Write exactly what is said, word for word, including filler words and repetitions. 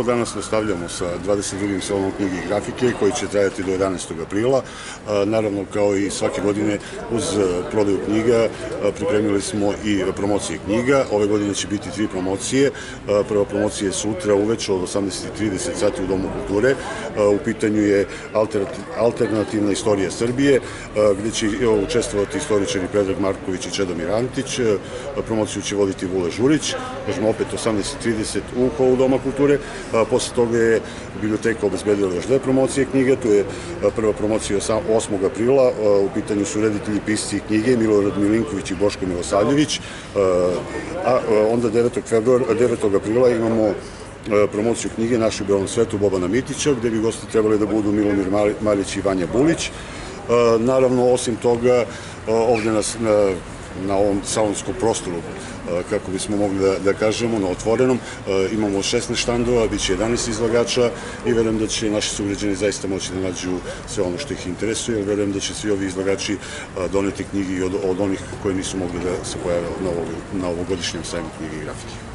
Danas nastavljamo sa dvadeset drugim salomom knjige i grafike koji će trajati do jedanaestog aprila. Naravno, kao i svake godine, uz prodaju knjiga pripremili smo i promocije knjiga. Ove godine će biti tri promocije. Prva promocija je sutra uveče od osamnaest i trideset sati u Domu kulture. U pitanju je alternativna istorija Srbije, gde će učestvovati istoričari Predrag Marković i Čedomir Antić. Promociju će voditi Vule Žurić. Kažemo opet osamnaest i trideset u holu Doma kulture. Posle toga je biblioteka obezbedila još dve promocije knjige. Tu je prva promocija osmog aprila. U pitanju su reditelji, pisci knjige Milorad Milinković i Boško Milosavljević. A onda devetog aprila imamo promociju knjige Naši u belom svetu Bobana Mitića, gde bi gosti trebali da budu Milomir Marić i Vanja Bulić. Naravno, osim toga, ovde na ovom salonskom prostoru, kako bismo mogli da kažemo, na otvorenom, imamo šesnaest štandova, bit će jedanaest izlagača i verujem da će naši sugrađani zaista moći da nađu sve ono što ih interesuje, jer verujem da će svi ovi izlagači doneti knjigi od onih koji nisu mogli da se pojave na ovogodišnjem sajmu knjige i grafike.